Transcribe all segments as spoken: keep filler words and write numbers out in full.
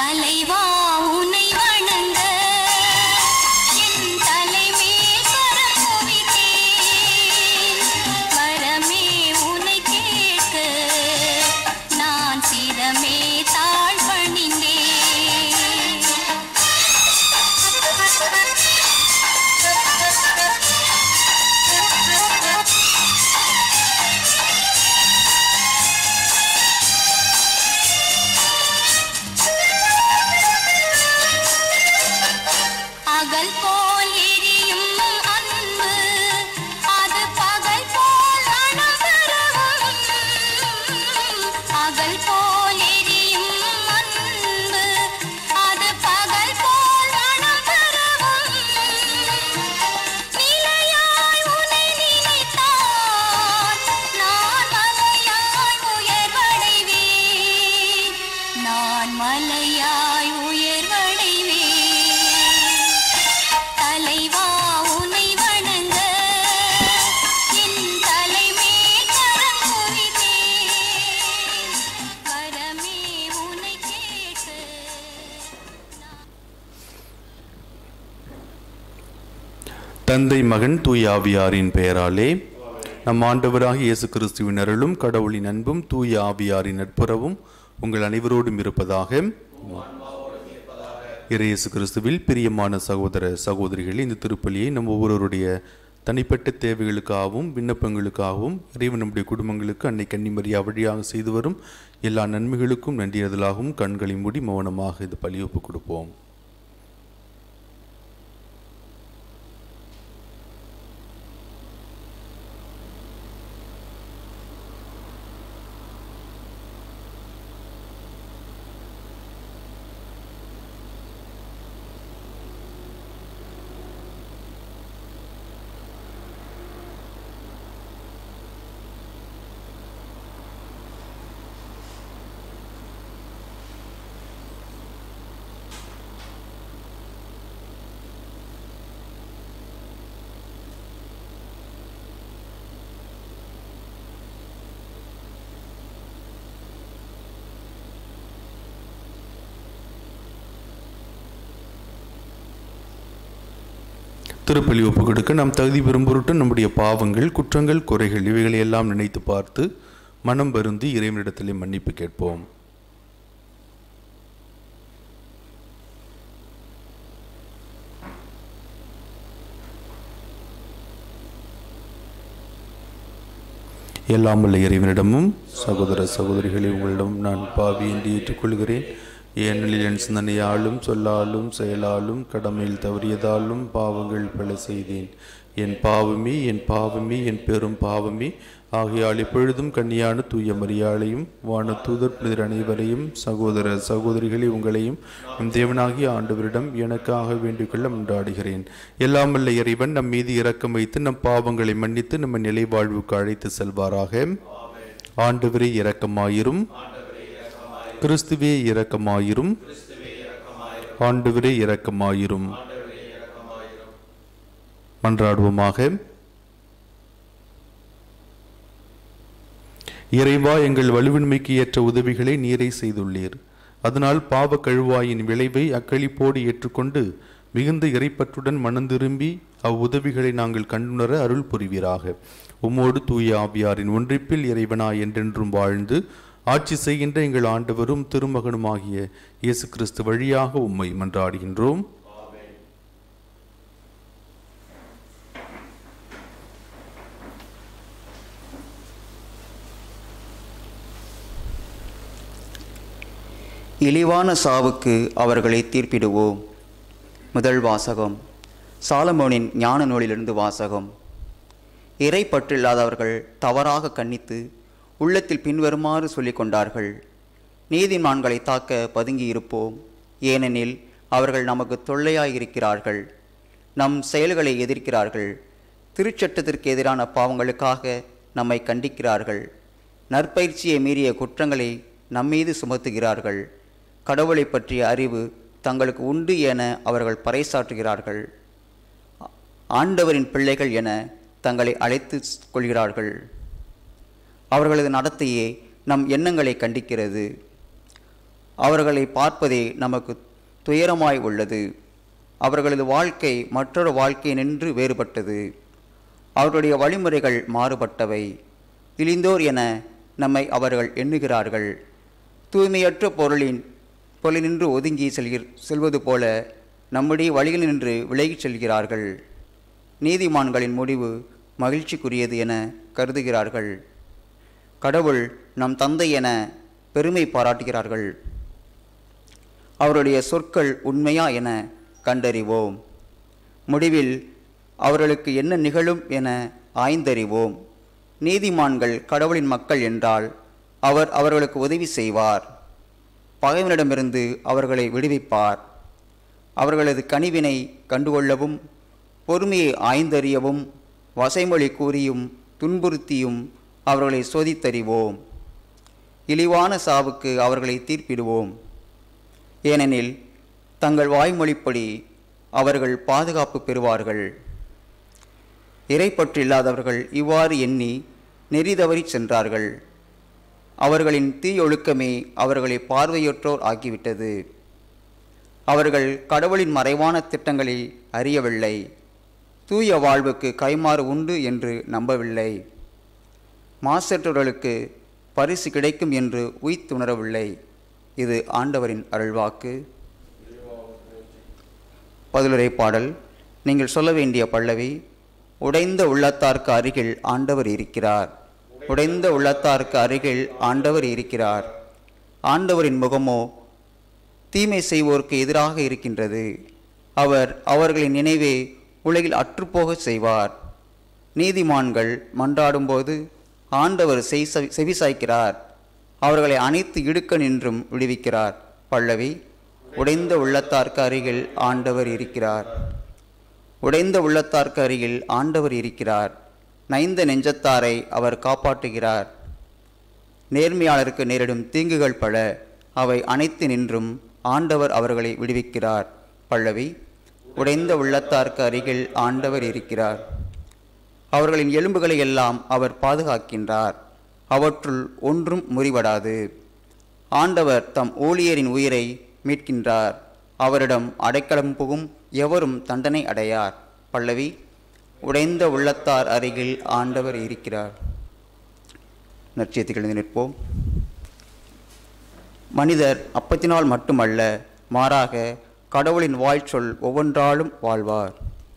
தலைவா உன்னை வணங்க என் தலைமேல் கரம் குவித்தேன். வரமே உன்னை கேட்க நான் சிரமே தாழ் பணிந்தேன். அகல் போல் எரியும் அன்பு அது பகல் போல் மனம் பெறவும். அகல் போல் எரியும் அன்பு அது பகல் போல் மனம் பெறவும். நிலையாய் உன்னை நினைத்தால் நான் மலையாய் உயர்வடைவேன். நான் மலையாய் உயர்வடைவேன். தலைவா உன்னை வணங்க என் தலைமேல் கரம் குவித்தேன். வரமே உன்னை கேட்க. தந்தை மகன் தூய ஆவியாரின் பெயராலே நம் ஆண்டவராகிய இயேசு கிறிஸ்துவின் அருளும் கடவுளின் அன்பும் தூய ஆவியாரின் நட்புறவும் உங்கள் அனைவரோடும் இருப்பதாக. இயேசு கிறிஸ்துவில் பிரியமான சகோதர சகோதரிகளே, இந்த திருப்பலியை நம் ஒவ்வொருவருடைய தனிப்பட்ட தேவைகளுக்காகவும் விண்ணப்பங்களுக்காகவும் இறைவன் நம்முடைய குடும்பங்களுக்கு அன்னை கன்னிமரியா வழியாக செய்து வரும் எல்லா நன்மைகளுக்கும் நன்றியதலாகவும் கண்களை மூடி மௌனமாக இந்த பலி ஒப்புக் கொடுப்போம். திருப்பலி ஒப்பு கொடுக்க நாம் தகுதி பெறும் பொருட்டு நம்முடைய பாவங்கள், குற்றங்கள், குறைகள் இவைகளை எல்லாம் நினைத்து பார்த்து மனம் வருந்தி இறைவனிடத்திலே மன்னிப்பு கேட்போம். எல்லாம் உள்ள இறைவனிடமும் சகோதர சகோதரிகளை உங்களிடம் நான் பாவி என்று ஏற்றுக்கொள்கிறேன். ஏனெனில் என் சிந்தனையாலும் சொல்லாலும் செயலாலும் கடமையில் தவறியதாலும் பாவங்கள் பல செய்தேன். என் பாவமே என் பாவமே என் பெரும் பாவமே. ஆகையால் எப்பொழுதும் கன்னியான தூய மரியாளையும் வான தூதர் புனிதர் அனைவரையும் சகோதர சகோதரிகளை உங்களையும் நம் தேவனாகிய ஆண்டவரிடம் எனக்காக வேண்டிக்கொள்ள மன்றாடுகிறேன். எல்லாம் வல்ல இறைவன் நம் மீது இரக்கம் வைத்து நம் பாவங்களை மன்னித்து நம்ம நிலை வாழ்வுக்கு அழைத்து செல்வாராக. ஆண்டவரே இரக்கமாயிரும். கிறிஸ்துவே இரக்கமாயிரும். ஆண்டவரே இரக்கமாயிரும். மன்றாடுவோமாக. இறைவா, எங்கள் வலுவின்மைக்கு ஏற்ற உதவிகளை நீரை செய்துள்ளீர். அதனால் பாவ கழுவாயின் விளைவை அக்களிப்போடு ஏற்றுக்கொண்டு மிகுந்த இறைப்பற்றுடன் மனந்திரும்பி அவ்வுதவிகளை நாங்கள் கண்டுணர அருள் புரிவீராக. உம்மோடு தூய ஆவியாரின் ஒன்றிப்பில் இறைவனாய் என்றென்றும் வாழ்ந்து ஆட்சி செய்கின்ற எங்கள் ஆண்டவரும் திருமகனுமாகிய இயேசு கிறிஸ்து வழியாக உம்மை மன்றாடுகின்றோம். இழிவான சாவுக்கு அவர்களை தீர்ப்பிடுவோம். முதல் வாசகம். சாலமோனின் ஞான நூலிலிருந்து வாசகம். இறை பற்றில்லாதவர்கள் தவறாக கண்ணித்து உள்ளத்தில் பின்வருமாறு சொல்லிக் கொண்டார்கள்: நீதிமான்களை தாக்க பதுங்கி இருப்போம், ஏனெனில் அவர்கள் நமக்கு தொல்லையாயிருக்கிறார்கள். நம் செயல்களை எதிர்க்கிறார்கள். திருச்சட்டத்திற்கு எதிரான பாவங்களுக்காக நம்மை கண்டிக்கிறார்கள். நற்பயிற்சியை மீறிய குற்றங்களை நம்மீது சுமத்துகிறார்கள். கடவுளை பற்றிய அறிவு தங்களுக்கு உண்டு என அவர்கள் பறைசாற்றுகிறார்கள். ஆண்டவரின் பிள்ளைகள் என தங்களை அழைத்து கொள்கிறார்கள். அவர்களது நடத்தையே நம் எண்ணங்களை கண்டிக்கிறது. அவர்களை பார்ப்பதே நமக்கு துயரமாய் உள்ளது. அவர்களது வாழ்க்கை மற்றொரு வாழ்க்கை நின்று வேறுபட்டது. அவர்களுடைய வழிமுறைகள் மாறுபட்டவை. இழிந்தோர் என நம்மை அவர்கள் எண்ணுகிறார்கள். தூய்மையற்ற பொருளின் பொருளினின்று ஒதுங்கி செல்கிற செல்வது போல நம்முடைய வழியில் நின்று விலகிச் செல்கிறார்கள். நீதிமான்களின் முடிவு மகிழ்ச்சிக்குரியது என கருதுகிறார்கள். கடவுள் நம் தந்தை என பெருமை பாராட்டுகிறார்கள். அவருடைய சொற்கள் உண்மையா என கண்டறிவோம். முடிவில் அவர்களுக்கு என்ன நிகழும் என ஆய்ந்தறிவோம். நீதிமான்கள் கடவுளின் மக்கள் என்றால் அவர் அவர்களுக்கு உதவி செய்வார். பகைவனிடமிருந்து அவர்களை விடுவிப்பார். அவர்களது கனிவினை கண்டுகொள்ளவும் பொறுமையை ஆய்ந்தறியவும் வசைமொழி கூறியும் துன்புறுத்தியும் அவர்களை சோதித்தறிவோம். இழிவான சாவுக்கு அவர்களை தீர்ப்பிடுவோம். ஏனெனில் தங்கள் வாய்மொழிப்படி அவர்கள் பாதுகாப்பு பெறுவார்கள். இறைப்பற்றில்லாதவர்கள் இவ்வாறு எண்ணி நெறி தவறி சென்றார்கள். அவர்களின் தீயொழுக்கமே அவர்களை பார்வையற்றோர் ஆக்கிவிட்டது. அவர்கள் கடவுளின் மறைவான திட்டங்களை அறியவில்லை. தூய வாழ்வுக்கு கைமாறு உண்டு என்று நம்பவில்லை. மாசற்றவர்களுக்கு பரிசு கிடைக்கும் என்று உய்த்துணரவில்லை. இது ஆண்டவரின் அருள்வாக்கு. பதிலுரை பாடல். நீங்கள் சொல்ல வேண்டிய பல்லவி. உடைந்த உள்ளத்தார்க்கு அருகில் ஆண்டவர் இருக்கிறார். உடைந்த உள்ளத்தார்க்கு அருகில் ஆண்டவர் இருக்கிறார். ஆண்டவரின் முகமோ தீமை செய்வோருக்கு எதிராக இருக்கின்றது. அவர் அவர்களின் நினைவே உலகில் அற்றுப்போக செய்வார். நீதிமான்கள் மன்றாடும்போது ஆண்டவர் செய் செவிசாய்க்கிறார். அவர்களை அனைத்து இடுக்க நின்றும் விடுவிக்கிறார். பல்லவி. உடைந்த உள்ளத்தார்க்கு அருகில் ஆண்டவர் இருக்கிறார். உடைந்த உள்ளத்தார்க்கு அருகில் ஆண்டவர் இருக்கிறார். நைந்த நெஞ்சத்தாரை அவர் காப்பாற்றுகிறார். நேர்மையாளருக்கு நேரிடும் தீங்குகள் பல, அவை அனைத்து நின்றும் ஆண்டவர் அவர்களை விடுவிக்கிறார். பல்லவி. உடைந்த உள்ளத்தார்க்கு அருகில் ஆண்டவர் இருக்கிறார். அவர்களின் எலும்புகளை எல்லாம் அவர் பாதுகாக்கின்றார். அவற்றுள் ஒன்றும் முறிவடாது. ஆண்டவர் தம் ஊழியரின் உயிரை மீட்கின்றார். அவரிடம் அடைக்கலம் புகும் எவரும் தண்டனை அடையார். பல்லவி. உடைந்த உள்ளத்தார் அருகில் ஆண்டவர் இருக்கிறார். நற்செய்திகள் நிற்போம். மனிதர் அப்பத்தினால் மட்டுமல்ல, மாறாக கடவுளின் வாய்ச்சொல் ஒவ்வொன்றாலும் வாழ்வார்.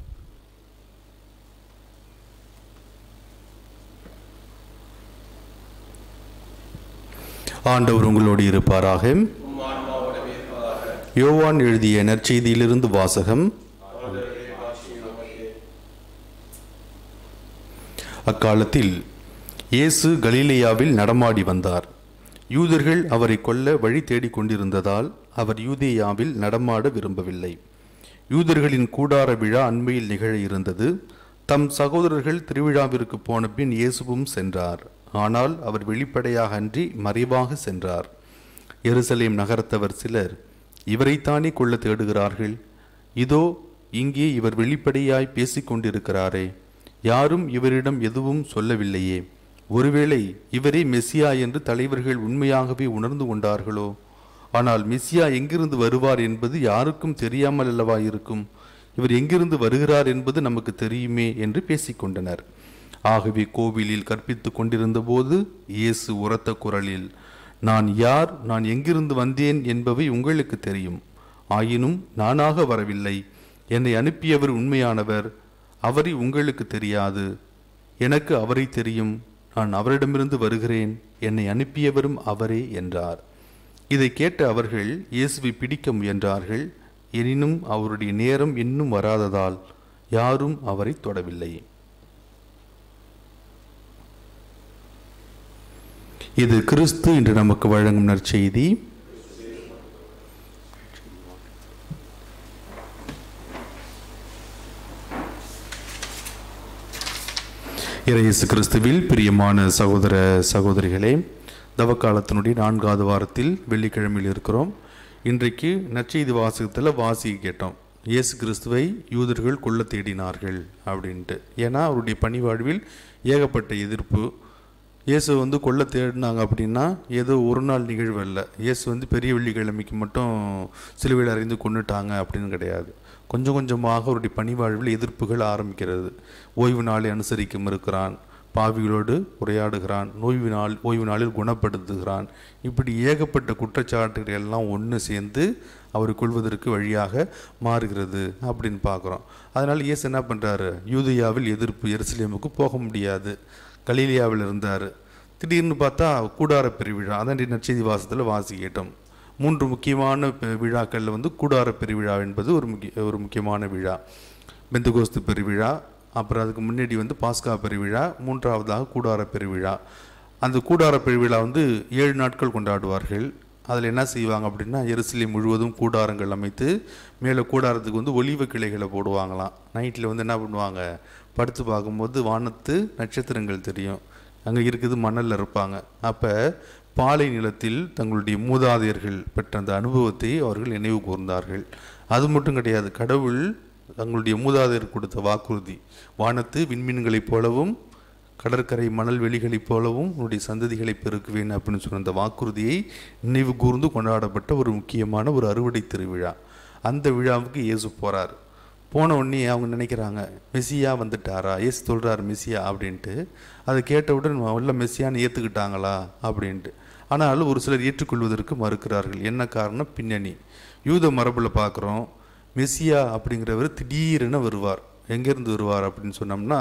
ஆண்டவர் உங்களோடு இருப்பாராக. யோவான் எழுதிய நற்செய்தியிலிருந்து வாசகம். அக்காலத்தில் இயேசு கலிலேயாவில் நடமாடி வந்தார். யூதர்கள் அவரை கொல்ல வழி தேடிக் கொண்டிருந்ததால் அவர் யூதேயாவில் நடமாட விரும்பவில்லை. யூதர்களின் கூடார விழா அண்மையில் நிகழ இருந்தது. தம் சகோதரர்கள் திருவிழாவிற்கு போன பின் இயேசுவும் சென்றார். ஆனால் அவர் வெளிப்படையாக அன்றி மறைவாக சென்றார். எருசலேம் நகரத்தவர் சிலர், இவரைத்தானே கொள்ள தேடுகிறார்கள்? இதோ இங்கே இவர் வெளிப்படையாய் பேசிக்கொண்டிருக்கிறாரே, யாரும் இவரிடம் எதுவும் சொல்லவில்லையே. ஒருவேளை இவரே மெசியா என்று தலைவர்கள் உண்மையாகவே உணர்ந்து கொண்டார்களோ? ஆனால் மெசியா எங்கிருந்து வருவார் என்பது யாருக்கும் தெரியாமல் அல்லவா இருக்கும்? இவர் எங்கிருந்து வருகிறார் என்பது நமக்கு தெரியுமே என்று பேசிக்கொண்டனர். ஆகவே கோவிலில் கற்பித்து கொண்டிருந்த போது இயேசு உரத்த குரலில், நான் யார், நான் எங்கிருந்து வந்தேன் என்பவை உங்களுக்கு தெரியும். ஆயினும் நானாக வரவில்லை, என்னை அனுப்பியவர் உண்மையானவர். அவரை உங்களுக்கு தெரியாது, எனக்கு அவரை தெரியும். நான் அவரிடமிருந்து வருகிறேன், என்னை அனுப்பியவரும் அவரே என்றார். இதை கேட்ட அவர்கள் இயேசுவை பிடிக்க முயன்றார்கள். எனினும் அவருடைய நேரம் இன்னும் வராததால் யாரும் அவரை தொடவில்லை. இது கிறிஸ்து இன்று நமக்கு வழங்கும் நற்செய்தி. இயேசு கிறிஸ்துவில் பிரியமான சகோதர சகோதரிகளே, தவக்காலத்தினுடைய நான்காவது வாரத்தில் வெள்ளிக்கிழமையில் இருக்கிறோம். இன்றைக்கு நற்செய்தி வாசகத்தில் வாசி கேட்டோம். இயேசு கிறிஸ்துவை யூதர்கள் கொல்ல தேடினார்கள் அப்படின்ட்டு. ஏன்னா அவருடைய பணி வாழ்வில் ஏகப்பட்ட எதிர்ப்பு, இயேசு வந்து கொல்ல தேடினாங்க அப்படின்னா ஏதோ ஒரு நாள் நிகழ்வு இல்லை. இயேசு வந்து பெரிய வெள்ளிக்கிழமைக்கு மட்டும் சிலுவையில் அறிந்து கொண்டுட்டாங்க அப்படின்னு கிடையாது. கொஞ்சம் கொஞ்சமாக அவருடைய பணிவாழ்வில் எதிர்ப்புகள் ஆரம்பிக்கிறது. ஓய்வு நாளை அனுசரிக்க மறுக்கிறான், பாவிகளோடு உரையாடுகிறான், நோய்வு நாள் ஓய்வு நாளில் குணப்படுத்துகிறான். இப்படி ஏகப்பட்ட குற்றச்சாட்டுகள் எல்லாம் ஒன்று சேர்ந்து அவரை கொள்வதற்கு வழியாக மாறுகிறது அப்படின்னு பார்க்குறோம். அதனால் இயேசு என்ன பண்ணுறாரு, யூதேயாவில் எதிர்ப்பு, எருசலேமுக்கு போக முடியாது, கலிலியாவில் இருந்தார். திடீர்னு பார்த்தா கூடார பெருவிழா, அதான் நற்செய்தி வாசத்தில் வாசி கேட்டோம். மூன்று முக்கியமான விழாக்களில் வந்து கூடார பெருவிழா என்பது ஒரு முக்கிய ஒரு முக்கியமான விழா. பெந்தகோஸ்து பெருவிழா, அப்புறம் அதுக்கு முன்னாடி வந்து பாஸ்கா பெருவிழா, மூன்றாவதாக கூடார பெருவிழா. அந்த கூடார பெருவிழா வந்து ஏழு நாட்கள் கொண்டாடுவார்கள். அதில் என்ன செய்வாங்க அப்படின்னா, எருசலேம் முழுவதும் கூடாரங்கள் அமைத்து மேலே கூடாரத்துக்கு வந்து ஒலிவ கிளைகளை போடுவாங்களாம். நைட்டில் வந்து என்ன பண்ணுவாங்க, படுத்து பார்க்கும்போது வானத்து நட்சத்திரங்கள் தெரியும். அங்கே இருக்குது மணலில் இருப்பாங்க. அப்போ பாலை நிலத்தில் தங்களுடைய மூதாதையர்கள் பெற்ற அந்த அனுபவத்தை அவர்கள் நினைவு கூர்ந்தார்கள். அது மட்டும் கிடையாது, கடவுள் தங்களுடைய மூதாதையர் கொடுத்த வாக்குறுதி, வானத்து விண்மீன்களைப் போலவும் கடற்கரை மணல் வெளிகளைப் போலவும் உன்னுடைய சந்ததிகளை பெருக்குவேன் அப்படின்னு சொன்ன அந்த வாக்குறுதியை நினைவு கூர்ந்து கொண்டாடப்பட்ட ஒரு முக்கியமான ஒரு அறுவடை திருவிழா. அந்த விழாவுக்கு இயேசு போகிறார். போன உடனே அவங்க நினைக்கிறாங்க, மெஸ்ஸியா வந்துட்டாரா, இயேசு சொல்கிறார் மெஸ்ஸியா அப்படின்ட்டு. அதை கேட்டவுடன் உள்ள மெஸ்ஸியான்னு ஏற்றுக்கிட்டாங்களா அப்படின்ட்டு. ஆனால் ஒரு சிலர் ஏற்றுக்கொள்வதற்கு மறுக்கிறார்கள். என்ன காரணம், பின்னணி. யூத மரபில் பார்க்குறோம், மெஸ்ஸியா அப்படிங்கிறவர் திடீரென வருவார். எங்கேருந்து வருவார் அப்படின்னு சொன்னோம்னா,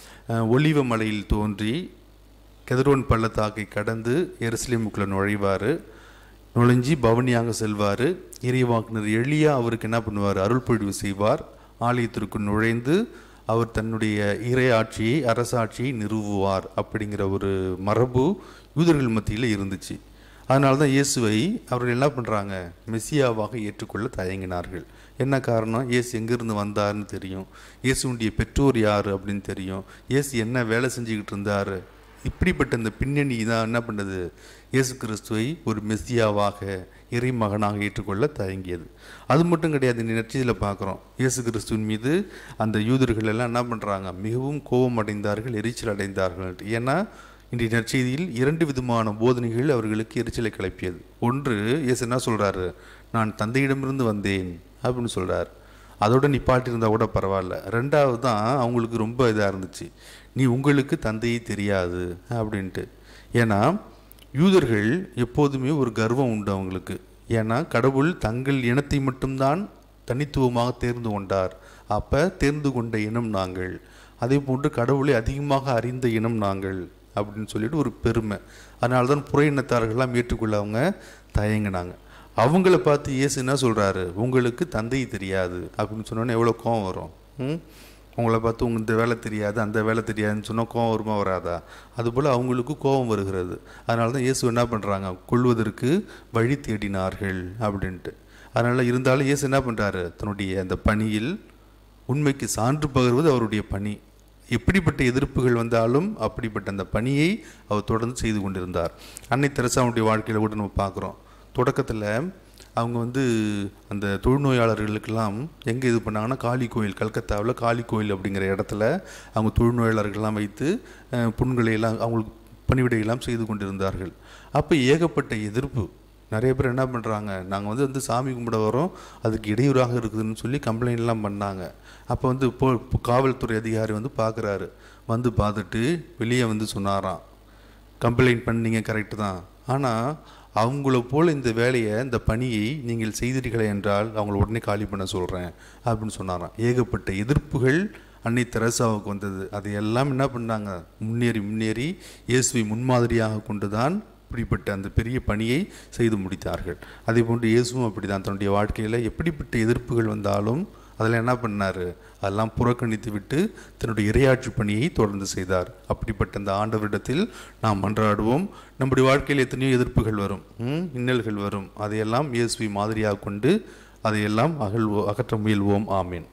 ஒலிவ மலையில் தோன்றி கெதரோன் பள்ளத்தாக்கை கடந்து எருசலேமுக்குள்ளே நுழைவார். நுழைஞ்சி பவனியாக செல்வார். இறைவாக்கினர் எளியா அவருக்கு என்ன பண்ணுவார், அருள் பொழிவு செய்வார். ஆலயத்திற்கு நுழைந்து அவர் தன்னுடைய இறையாட்சியை, அரசாட்சியை நிறுவுவார் அப்படிங்கிற ஒரு மரபு யூதர்கள் மத்தியில் இருந்துச்சு. அதனால தான் இயேசுவை அவர்கள் என்ன பண்ணுறாங்க, மெஸ்ஸியாவாக ஏற்றுக்கொள்ள தயங்கினார்கள். என்ன காரணம், இயேசு எங்கேருந்து வந்தார்னு தெரியும், இயேசுடைய பெற்றோர் யார் அப்படின்னு தெரியும், இயேசு என்ன வேலை செஞ்சுக்கிட்டு இருந்தார். இப்படிப்பட்ட இந்த பின்னணி தான் என்ன பண்ணுது, இயேசு கிறிஸ்துவை ஒரு மெஸ்ஸியாவாக, இறை மகனாக ஏற்றுக்கொள்ள தயங்கியது. அது மட்டும் கிடையாது, இந்த நற்செய்தியில் பார்க்குறோம், இயேசு கிறிஸ்துவின் மீது அந்த யூதர்கள் எல்லாம் என்ன பண்ணுறாங்க, மிகவும் கோபம் அடைந்தார்கள், எரிச்சல் அடைந்தார்கள். ஏன்னா இன்றைய நற்செய்தியில் இரண்டு விதமான போதனைகள் அவர்களுக்கு எரிச்சலை கிளப்பியது. ஒன்று, இயேசு என்ன சொல்கிறாரு, நான் தந்தையிடமிருந்து வந்தேன் அப்படின்னு சொல்கிறார். அதோட நிப்பாட்டியிருந்தால் கூட பரவாயில்ல. ரெண்டாவது தான் அவங்களுக்கு ரொம்ப இதாக இருந்துச்சு, நீ உங்களுக்கு தந்தையை தெரியாது அப்படின்ட்டு. ஏன்னா யூதர்கள் எப்போதுமே ஒரு கர்வம் உண்டு அவங்களுக்கு. ஏன்னா கடவுள் தங்கள் இனத்தை மட்டும்தான் தனித்துவமாக தேர்ந்து கொண்டார். அப்போ தேர்ந்து கொண்ட இனம் நாங்கள், அதே போன்று கடவுளை அதிகமாக அறிந்த இனம் நாங்கள் அப்படின்னு சொல்லிட்டு ஒரு பெருமை. அதனால தான் புற இனத்தார்கள்லாம் ஏற்றுக்கொள்ள அவங்க தயங்கினாங்க. அவங்கள பார்த்து இயேசு என்ன சொல்கிறாரு, உங்களுக்கு தந்தை தெரியாது அப்படின்னு சொன்னோன்னே எவ்வளோ கோவம் வரும். ம் உங்களை பார்த்து உங்க இந்த வேலை தெரியாது, அந்த வேலை தெரியாதுன்னு சொன்னால் கோவம் வருமா வராதா? அதுபோல் அவங்களுக்கு கோபம் வருகிறது. அதனால தான் இயேசு என்ன பண்ணுறாங்க, கொள்வதற்கு வழி தேடினார்கள் அப்படின்ட்டு. அதனால் இருந்தாலும் இயேசு என்ன பண்ணுறாரு, தன்னுடைய அந்த பணியில் உண்மைக்கு சான்று பகர்வது அவருடைய பணி. எப்படிப்பட்ட எதிர்ப்புகள் வந்தாலும் அப்படிப்பட்ட அந்த பணியை அவர் தொடர்ந்து செய்து கொண்டிருந்தார். அன்னை தெரசாவுடைய வாழ்க்கையில் கூட நம்ம பார்க்குறோம். தொடக்கத்தில் அவங்க வந்து அந்த தொழுநோயாளர்களுக்கெல்லாம் எங்கே இது பண்ணாங்கன்னா, காளி கோயில், கல்கத்தாவில் காளி கோயில் அப்படிங்கிற இடத்துல அவங்க தொழுநோயாளர்கள்லாம் வைத்து புண்களையெல்லாம் அவங்களுக்கு பணிவிடையெல்லாம் செய்து கொண்டிருந்தார்கள். அப்போ ஏகப்பட்ட எதிர்ப்பு. நிறைய பேர் என்ன பண்ணுறாங்க, நாங்கள் வந்து வந்து சாமி கும்பிட வரோம், அதுக்கு இடையூறாக இருக்குதுன்னு சொல்லி கம்ப்ளைண்ட்லாம் பண்ணாங்க. அப்போ வந்து இப்போ காவல்துறை அதிகாரி வந்து பார்க்குறாரு. வந்து பார்த்துட்டு வெளியே வந்து சொன்னாராம், கம்ப்ளைண்ட் பண்ணீங்க கரெக்டு தான், ஆனால் அவங்கள போல் இந்த வேலையை, இந்த பணியை நீங்கள் செய்தீர்களே என்றால் அவங்கள உடனே காலி பண்ண சொல்கிறேன் அப்படின்னு சொன்னாராம். ஏகப்பட்ட எதிர்ப்புகள் அன்னை தெரசாவுக்கு வந்தது. அதையெல்லாம் என்ன பண்ணாங்க, முன்னேறி முன்னேறி இயேசுவை முன்மாதிரியாக கொண்டு தான் இப்படிப்பட்ட அந்த பெரிய பணியை செய்து முடித்தார்கள். அதே போன்று இயேசுவும் அப்படி தான் தன்னுடைய வாழ்க்கையில் எப்படிப்பட்ட எதிர்ப்புகள் வந்தாலும் அதில் என்ன பண்ணார், அதெல்லாம் புறக்கணித்து விட்டு தன்னுடைய இறையாட்சி பணியை தொடர்ந்து செய்தார். அப்படிப்பட்ட அந்த ஆண்டவரிடத்தில் நாம் மன்றாடுவோம். நம்முடைய வாழ்க்கையில் எத்தனையோ எதிர்ப்புகள் வரும், இன்னல்கள் வரும், அதையெல்லாம் இயேசுவை மாதிரியாக கொண்டு அதையெல்லாம் அகழ்வோ அகற்ற முயல்வோம். ஆமீன்.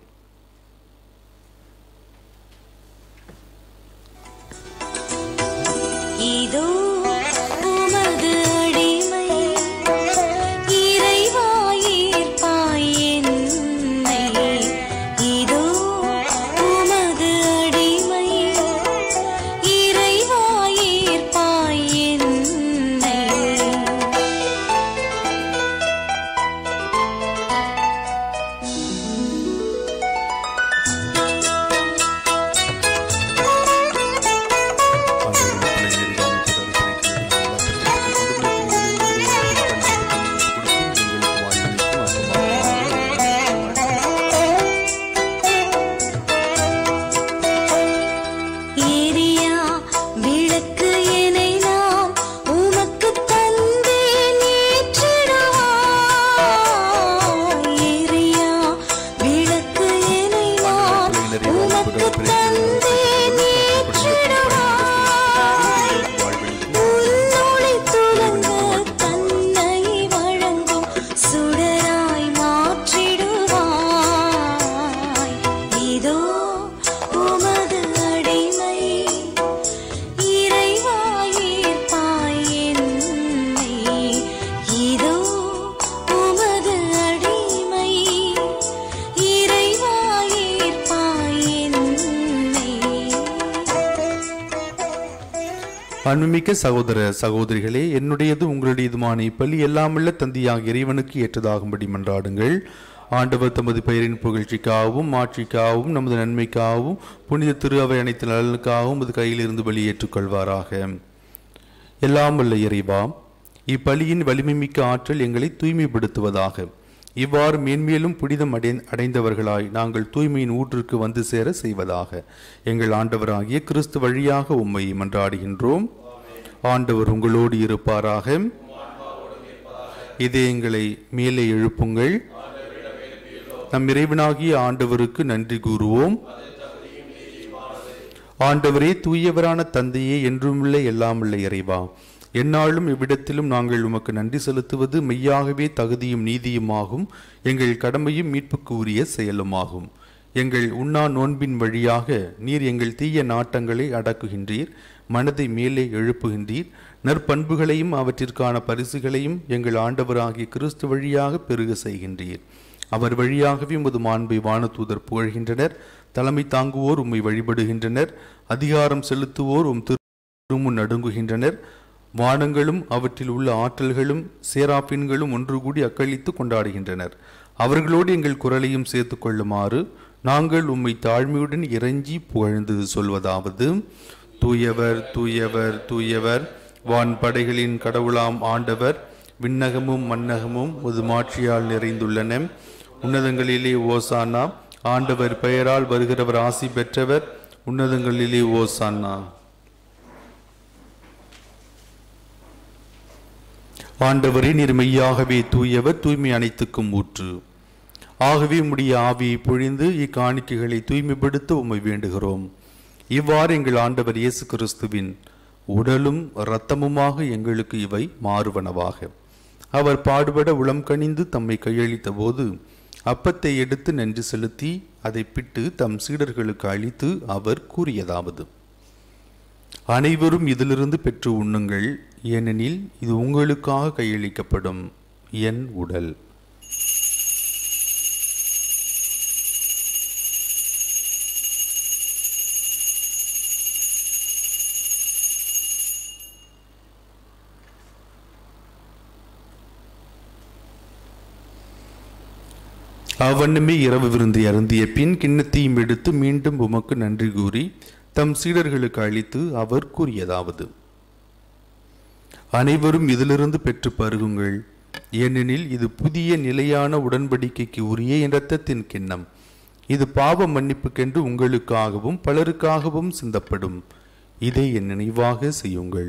இதோ உமது அடிமை, இறைவா ஏற்பாய் என்னை. இதோ உமது அடிமை, இறைவா ஏற்பாய் அன்புமிக்க சகோதர சகோதரிகளே, என்னுடையது உங்களுடையதுமான இப்பலி எல்லாமுள்ள தந்தையாக இறைவனுக்கு ஏற்றதாகும்படி மன்றாடுங்கள். ஆண்டவர் தமது பெயரின் புகழ்ச்சிக்காகவும் மாட்சிக்காகவும் நமது நன்மைக்காகவும் புனித திரு அவை அனைத்து நலனுக்காகவும் அது கையிலிருந்து பலி ஏற்றுக்கொள்வாராக. எல்லாம் வல்ல இறைவா, இப்பலியின் வலிமைமிக்க ஆற்றல் எங்களை தூய்மைப்படுத்துவதாக. இவ்வாறு மேன்மேலும் புனிதம் அடை அடைந்தவர்களாய் நாங்கள் தூய்மையின் ஊற்றுக்கு வந்து சேர செய்வதாக. எங்கள் ஆண்டவராகிய கிறிஸ்து வழியாக உம்மை மன்றாடுகின்றோம். ஆண்டவர் உங்களோடு இருப்பாராக. இதயங்களை மேலே எழுப்புங்கள். நம் இறைவனாகிய ஆண்டவருக்கு நன்றி கூறுவோம். ஆண்டவரே, தூயவரான தந்தையே, என்றுமுள்ள எல்லாமுள்ள இறைவா, எந்நாளும் இவ்விடத்திலும் நாங்கள் உமக்கு நன்றி செலுத்துவது மெய்யாகவே தகுதியும் நீதியுமாகும். எங்கள் கடமையும் மீட்புக்கு உரிய செயலுமாகும். எங்கள் உண்ணா நோன்பின் வழியாக நீர் எங்கள் தீய நாட்டங்களை அடக்குகின்றீர், மனதை மேலே எழுப்புகின்றீர். நற்பண்புகளையும் அவற்றிற்கான பரிசுகளையும் எங்கள் ஆண்டவராகிய கிறிஸ்து வழியாக பெருக செய்கின்றீர். அவர் வழியாகவே உமது மாண்பை வானதூதர் புகழ்கின்றனர். தலைமை தாங்குவோர் உம்மை வழிபடுகின்றனர். அதிகாரம் செலுத்துவோர் உம் திருமுன் நடுங்குகின்றனர். வானங்களும் அவற்றில் உள்ள ஆற்றல்களும் சேராப்பின்களும் ஒன்று கூடி அக்களித்து கொண்டாடுகின்றனர். அவர்களோடு எங்கள் குரலையும் சேர்த்து கொள்ளுமாறு நாங்கள் உம்மை தாழ்மையுடன் இறைஞ்சி புகழ்ந்து சொல்வதாவது: தூயவர் தூயவர் தூயவர், வான் படைகளின் கடவுளாம் ஆண்டவர். விண்ணகமும் மன்னகமும் உமது மாட்சியால் நிறைந்துள்ளன. உன்னதங்களிலே ஓசானா. ஆண்டவர் பெயரால் வருகிறவர் ஆசி பெற்றவர். உன்னதங்களிலே ஓசானா. ஆண்டவரே, நீர் மெய்யாகவே தூயவர், தூய்மை அனைத்துக்கும் ஊற்று. ஆகவே உம்முடைய ஆவியை பொழிந்து இக்காணிக்கைகளை தூய்மைப்படுத்த உம்மை வேண்டுகிறோம். இவ்வாறு எங்கள் ஆண்டவர் இயேசு கிறிஸ்துவின் உடலும் இரத்தமுமாக எங்களுக்கு இவை மாறுவனவாக. அவர் பாடுபட உளம் கனிந்து தம்மை கையளித்த போது அப்பத்தை எடுத்து நன்றி செலுத்தி அதை பிட்டு தம் சீடர்களுக்கு அளித்து அவர் கூறியதாவது: அனைவரும் இதிலிருந்து பெற்று உண்ணுங்கள், ஏனெனில் இது உங்களுக்காக கையளிக்கப்படும் என் உடல். அவ்வண்ணமே இரவு விருந்தை அருந்திய பின் கிண்ணத்தையும் எடுத்து மீண்டும் உமக்கு நன்றி கூறி தம் சீடர்களுக்கு அளித்து அவர் கூறியதாவது: அனைவரும் இதிலிருந்து பெற்று பருகுங்கள், ஏனெனில் இது புதிய நிலையான உடன்படிக்கைக்கு உரிய என் இரத்தத்தின் கிண்ணம். இது பாவ மன்னிப்புக்கென்று உங்களுக்காகவும் பலருக்காகவும் சிந்தப்படும். இதை என் நினைவாக செய்யுங்கள்.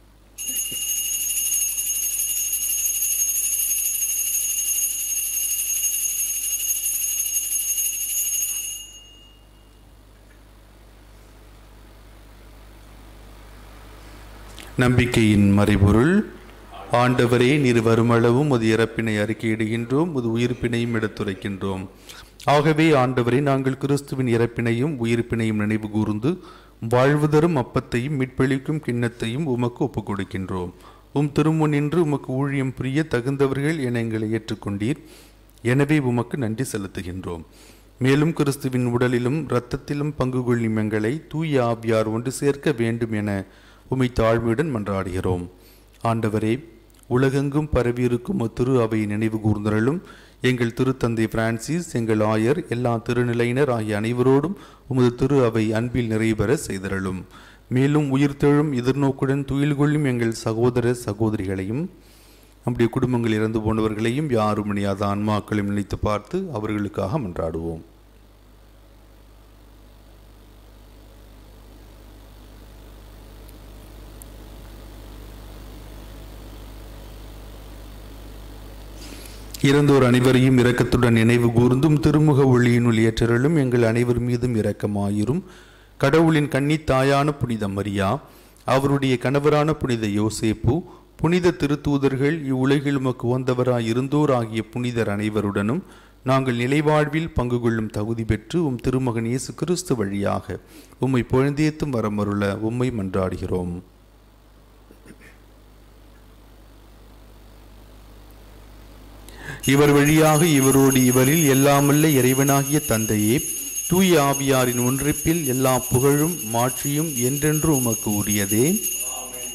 நம்பிக்கையின் மறைபொருள். ஆண்டவரே, நீர் வருமளவும் உமது இறப்பினை அறிக்கையிடுகின்றோம், உமது உயிர்ப்பினையும் எடுத்துரைக்கின்றோம். ஆகவே ஆண்டவரே, நாங்கள் கிறிஸ்துவின் இறப்பினையும் உயிர்ப்பினையும் நினைவு கூர்ந்து வாழ்வு தரும் அப்பத்தையும் மீட்பளிக்கும் கிண்ணத்தையும் உமக்கு ஒப்புக் கொடுக்கின்றோம். உம் திருமுன் நின்று உமக்கு ஊழியம் புரிய தகுந்தவர்கள் என எங்களை ஏற்றுக்கொண்டீர். எனவே உமக்கு நன்றி செலுத்துகின்றோம். மேலும் கிறிஸ்துவின் உடலிலும் இரத்தத்திலும் பங்கு கொள்ளும் எங்களை தூய ஆவியார் ஒன்று சேர்க்க வேண்டும் என உம்மை தாழ்மையுடன் மன்றாடுகிறோம். ஆண்டவரே, உலகெங்கும் பரவியிருக்கும் திரு அவையை நினைவு கூர்ந்தருளும். எங்கள் திருத்தந்தை பிரான்சிஸ், எங்கள் ஆயர், எல்லா திருநிலையினர் ஆகிய அனைவரோடும் உமது திரு அவை அன்பில் நிறைவேற செய்தருளும். மேலும் உயிர்த்தெழும் எதிர்நோக்குடன் துயில் கொள்ளும் எங்கள் சகோதர சகோதரிகளையும் நம்முடைய குடும்பங்கள் இறந்து போனவர்களையும் யாரும் அணியாத ஆன்மாக்களையும் நினைத்து பார்த்து அவர்களுக்காக மன்றாடுவோம். இறந்தோர் அனைவரையும் இரக்கத்துடன் நினைவு கூர்ந்தும் திருமுக ஒளியினுள் ஏற்றருளும். எங்கள் அனைவர் மீதும் இரக்கமாயிரும். கடவுளின் கன்னி தாயான புனித மரியா, அவருடைய கணவரான புனித யோசேப்பு, புனித திருத்தூதர்கள், இவ்வுலகில் உமக்கு வந்தவராய் இருந்தோர் ஆகிய புனிதர் அனைவருடனும் நாங்கள் நிலைவாழ்வில் பங்கு கொள்ளும் தகுதி பெற்று உம் திருமகன் இயேசு கிறிஸ்து வழியாக உம்மை பொழுந்தேத்தும் வரமருள உம்மை மன்றாடுகிறோம். இவர் வழியாக இவரோடு இவரில் எல்லாமல்ல இறைவனாகிய தந்தையே, தூய ஆவியாரின் ஒன்றிப்பில் எல்லா புகழும் மாட்சியும் என்றென்று உமக்கு உரியதே.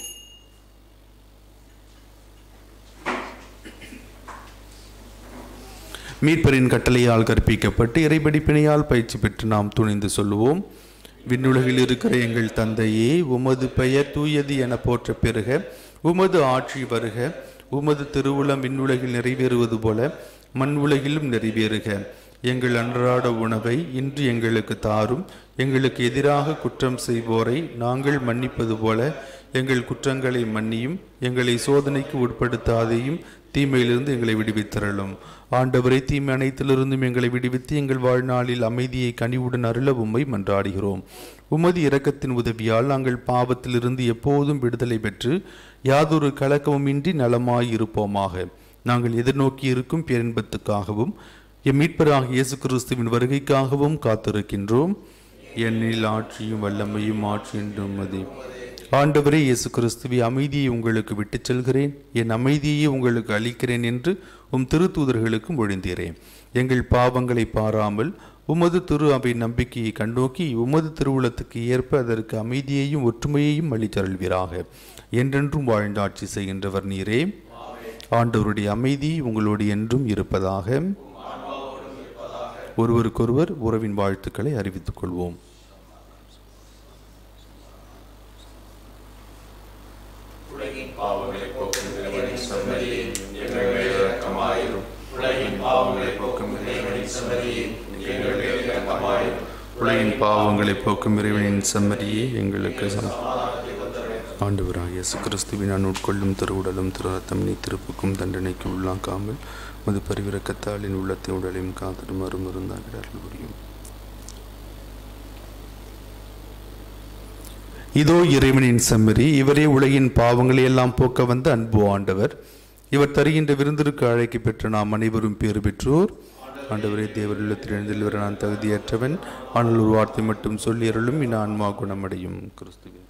மீட்பரின் கட்டளையால் கற்பிக்கப்பட்டு இறைபடிப்பினையால் பயிற்சி பெற்று நாம் துணிந்து சொல்லுவோம். விண்ணுலகில் இருக்கிற எங்கள் தந்தையே, உமது பெயர் தூயது என போற்ற பெறுக. உமது ஆட்சி வருக. உமது திருவுளம் விண்ணுலகில் நிறைவேறுவது போல மண் உலகிலும் நிறைவேறுக. எங்கள் அன்றாட உணவை இன்று எங்களுக்கு தாரும். எங்களுக்கு எதிராக குற்றம் செய்வோரை நாங்கள் மன்னிப்பது போல எங்கள் குற்றங்களை மன்னியும். எங்களை சோதனைக்கு உட்படுத்தாதையும் தீமையிலிருந்து எங்களை விடுவித்தரலும். ஆண்டவரை தீமை அனைத்திலிருந்தும் எங்களை விடுவித்து எங்கள் வாழ்நாளில் அமைதியை கனிவுடன் அருள உம்மை மன்றாடுகிறோம். உமது இரக்கத்தின் உதவியால் நாங்கள் பாவத்திலிருந்து எப்போதும் விடுதலை பெற்று யாதொரு கலக்கமுமின்றி நலமாயிருப்போமாக. நாங்கள் எதிர்நோக்கி இருக்கும் பேரின்பத்துக்காகவும் எம் மீட்பராக இயேசு கிறிஸ்துவின் வருகைக்காகவும் காத்திருக்கின்றோம். என்னில் ஆட்சியும் வல்லமையும் ஆட்சி என்றும் மதி. ஆண்டவரே இயேசு கிறிஸ்துவை, அமைதியை உங்களுக்கு விட்டுச் செல்கிறேன், என் அமைதியை உங்களுக்கு அளிக்கிறேன் என்று உம் திருத்தூதர்களுக்கு மொழிந்தீரேன். எங்கள் பாவங்களை பாராமல் உமது திரு அவை நம்பிக்கையை கண்ணோக்கி உமது திருவுளத்துக்கு ஏற்ப அதற்கு அமைதியையும் ஒற்றுமையையும் அளித்தருள்வீராக. என்றென்றும் வாழ்ந்து ஆட்சி செய்கின்றவர் நீரே. ஆண்டவருடைய அமைதி உங்களோடு என்றும் இருப்பதாக. ஒருவருக்கொருவர் உறவின் வாழ்த்துக்களை அறிவித்துக் கொள்வோம். உலகின் பாவங்களை போக்கும் இறைவனின் செம்மறியே, எங்கள் மேல் இரக்கமாயிரும். உலகின் பாவங்களை போக்கும் இறைவனின் செம்மறியே, எங்கள் மேல் இரக்கமாயிரும். உலகின் பாவங்களை போக்கும் இறைவனின் செம்மறியே, எங்களுக்கு ஆண்டவராகிய இயேசு கிறிஸ்துவின் நான் உட்கொள்ளும் திருவுடலும் திரு ரத்தம் நீ திருப்புக்கும் தண்டனைக்கு உள்ளாக்காமல் மது பரிவிறக்கத்தாலின் உள்ளத்தை உடலையும் காத்திடும் அருமருந்தாக அருள் புரியும். இதோ இறைவனின் செம்மறி, இவரே உலகின் பாவங்களை எல்லாம் போக்க வந்த அன்பு ஆண்டவர். இவர் தருகின்ற விருந்திற்கு அழைக்க பெற்ற நாம் அனைவரும் பேறு பெற்றோர். ஆண்டவரே, தேவருள்ளத்தில் எழுந்தில் நான் தகுதியற்றவன், ஆனால் ஒரு வார்த்தை மட்டும் சொல்லி அருளும், என் ஆன்மா குணமடையும். கிறிஸ்துவின்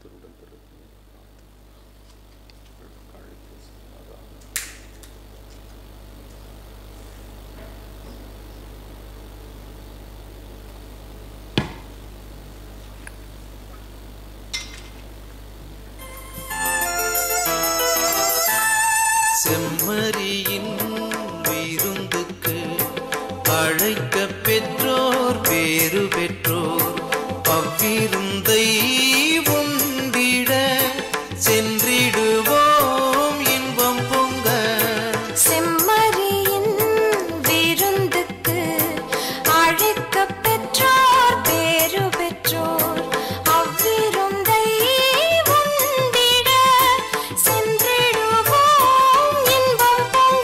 செம்மறியின் விருந்துக்கு அழைக்க பெற்றோர் பேறு பெற்றோர், அவ்விருந்தை உண்டிட சென்றிடுவோம் இன்பம் பொங்க. செம்மறியின் விருந்துக்கு அழைக்க பெற்றோர் பேறு பெற்றோர், அவ்விருந்தை உண்டிட சென்றிடுவோம் இன்பம் பொங்க.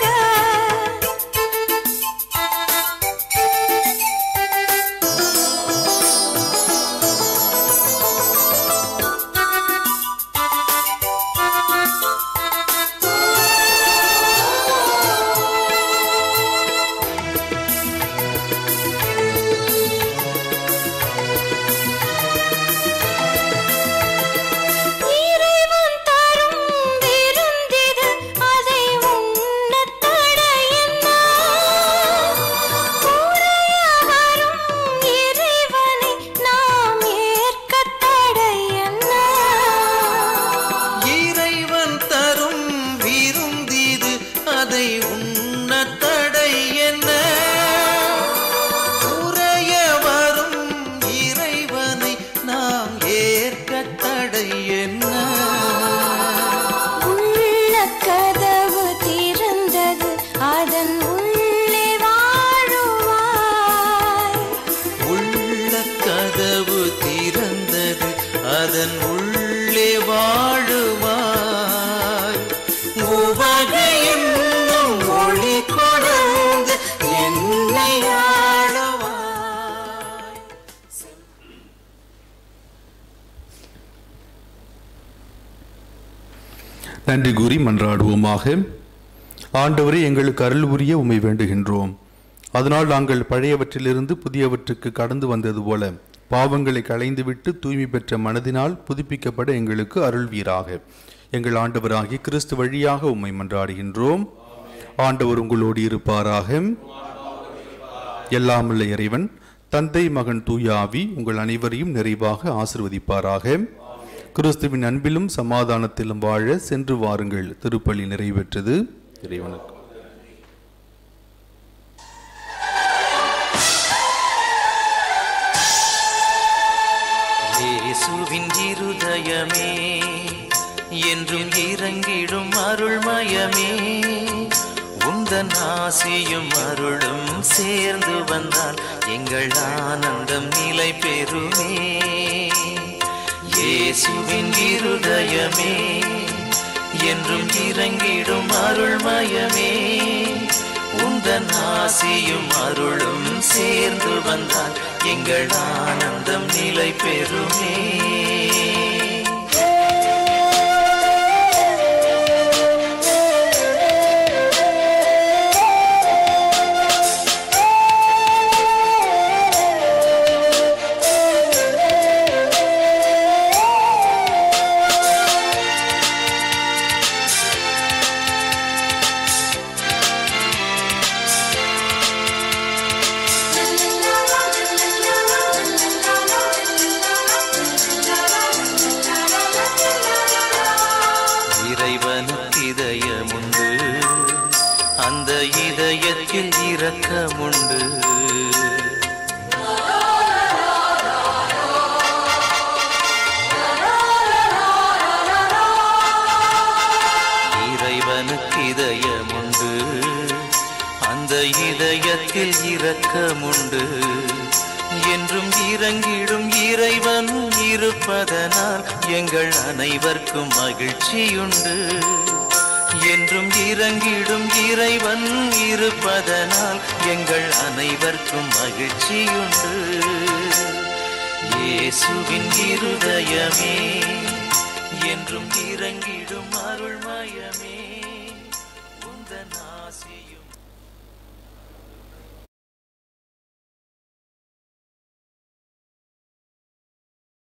இறைவன் தரும் விருந்திது, அதை உண்ணத் தடையென்ன? உறைய வரும் இறைவனை நாம் ஏற்கத் தடையென்ன? இறைவன் தரும் விருந்திது, அதை உண்ண தடை என்ன? உறைய வரும் இறைவனை நாம் ஏற்க தடை என்ன? உள்ளக் கதவு திறந்தது, அதன் உள்ளே வாழுவாய். உள்ள கதவு திறந்தது, அதன் உள்ளே வாழுவாய். உவகை என்னும் ஒளி கொணர்ந்து என்னை ஆளவாய். நன்றி கூறி மன்றாடுவோமாக. ஆண்டவரே, எங்களுக்கு அருள் புரிய உம்மை வேண்டுகின்றோம். அதனால் நாங்கள் பழையவற்றிலிருந்து புதியவற்றுக்கு கடந்து வந்தது போல பாவங்களை களைந்துவிட்டு தூய்மை பெற்ற மனதினால் புதுப்பிக்கப்பட எங்களுக்கு அருள்வீராக. எங்கள் ஆண்டவராகிய கிறிஸ்து வழியாக உம்மை மன்றாடுகின்றோம். ஆண்டவர் உங்களோடு இருப்பாராக. எல்லாமுள்ள இறைவன் தந்தை, மகன், தூய ஆவி உங்கள் அனைவரையும் நிறைவாக ஆசிர்வதிப்பாராக. கிறிஸ்துவின் அன்பிலும் சமாதானத்திலும் வாழ சென்று வாருங்கள். திருப்பலி நிறைவேற்றது. இறைவனுக்கு இருதயமே என்றும் இறங்கிடும் அருள்மயமே உந்தன் ஆசியும் அருளும் சேர்ந்து வந்தால் எங்கள் ஆனந்தம் நிலை பெறுமே. இயேசுவின் இருதயமே என்றும் இறங்கிடும் அருள்மயமே உந்தன் ஆசியும் அருளும் சேர்ந்து வந்தால் எங்கள் ஆனந்தம் நிலை பெறுமே. இதயமுண்டு அந்த இதயத்தில் இரக்கமுண்டு. இறைவனுக்கு இதயமுண்டு அந்த இதயத்தில் இரக்கமுண்டு என்றும் இறங்கிடும் இறைவன் இருப்பதனால் எங்கள் அனைவருக்கும் மகிழ்ச்சியுண்டு. என்றும் இறங்கிடும் இறைவன் இருப்பதனால் எங்கள் அனைவருக்கும் மகிழ்ச்சியுண்டு. இயேசுவின் இருதயமே என்றும் இறங்கிடும் அருள்மயமே